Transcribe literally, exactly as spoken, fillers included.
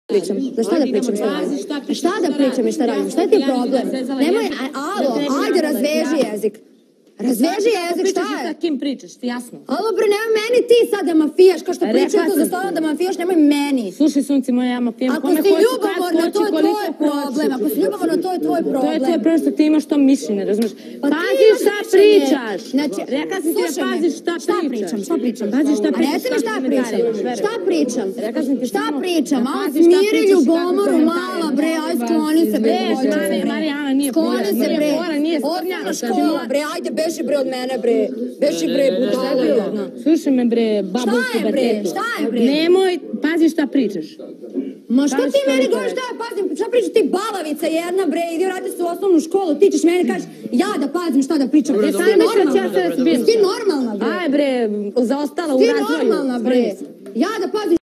pričam? Da šta da pričam, šta radim? Šta da pričam i šta radim? Šta je ti problem? Nemoj, alo, ajde razveži jezik. Razveži jezik, šta je? Sa kim pričaš, jasno. Alo bre, nemoj meni ti sad da mafijaš, kao što pričaju tu za stolom da mafijaš, nemoj meni. Slušaj, sunci moja, ja mafijam. Ako si ljubomorna, to je tvoj problem. Ako si ljubomorna, to je tvoj problem. To je tvoj problem što ti imaš to mišljenje, razumiješ? Pazi šta pričaš. Rekla sam ti da paziš šta pričaš. Šta pričam? Pazi šta pričaš. A reci mi šta pričam? Šta pričam? Šta pričam? A smiri ljubomoru, mala bre, aj skloni se bre. Marijana nije skloni se bre. Osnovna škola bre, ajde beži bre od mene bre. Beži bre, budalo jedna. Slušaj me bre, babu. Šta je bre? Šta je bre? Nemoj, pazi šta pričaš. Ma što ti meni govoriš šta ja pazim? Šta pričaš ti balavica jedna bre? Idi vrati se u osnovnu školu, ti ćeš meni kažeš ja da pazim šta da pričam. Ti normalna bre? Aj bre, zaostala u razvoju. Ti normalna bre? Ja da pazim